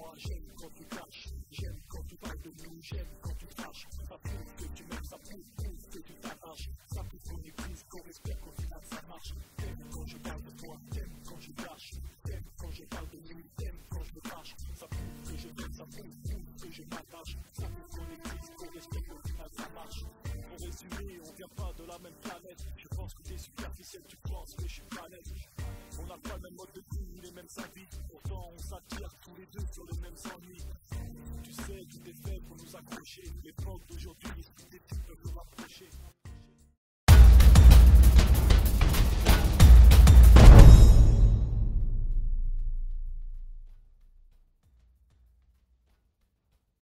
moi, j'aime quand tu caches, j'aime quand tu parles de nous, j'aime quand tu fâches. Ça prouve que tu m'aimes, ça prouve que tu t'arraches. Ça prouve qu'on église, qu'on respire, qu'au final ça marche. T'aimes quand je parle de toi, t'aimes quand je lâche. T'aimes quand je parle de nous, t'aimes quand je me fâche. Ça prouve que je t'aime, ça prouve que je m'attache. Ça prouve qu'on église, qu'on respire, qu'au final ça marche. En résumé, on vient pas de la même planète. Je pense que t'es superficiel, tu penses que je suis planète. On n'a pas le même mode de vie, ni les mêmes envies. Pourtant on s'attire tous les deux sur les mêmes ennuis. Tu sais, tout est fait pour nous accrocher. L'époque d'aujourd'hui, l'esprit des types